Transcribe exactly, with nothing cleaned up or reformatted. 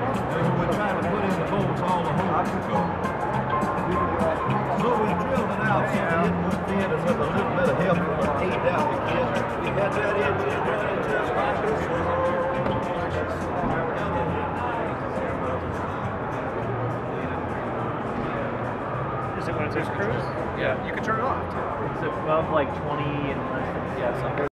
And we're trying to put in the bolts all the holes to go. So we drilled it out so it would fit, and with a little bit of help, it was eight out again. We had that engine running just like this. Is it when it says cruise? Yeah. You can turn it off. Is it above like twenty and less than, yeah, something.